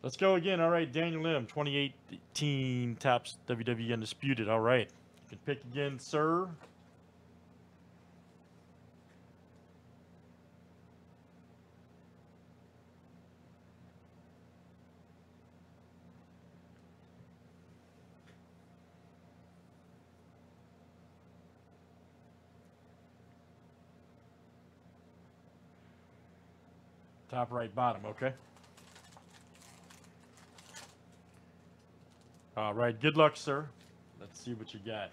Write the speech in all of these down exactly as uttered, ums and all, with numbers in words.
Let's go again. All right, Daniel M, twenty eighteen Topps W W E Undisputed. All right. You can pick again, sir. Top right, bottom, okay? All right, good luck, sir. Let's see what you got.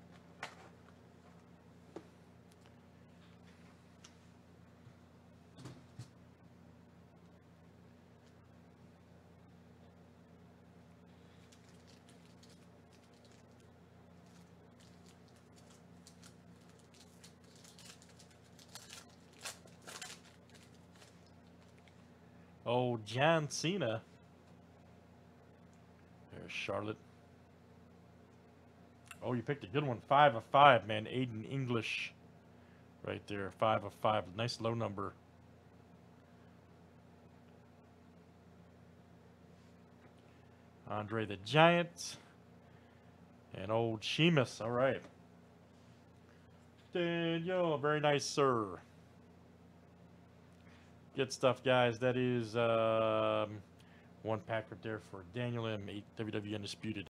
Oh, John Cena. There's Charlotte. Oh, you picked a good one. Five of five, man. Aiden English. Right there. Five of five. Nice low number. Andre the Giant. And old Sheamus. All right. Daniel. Very nice, sir. Good stuff, guys. That is um, one pack right there for Daniel M. W W E Undisputed.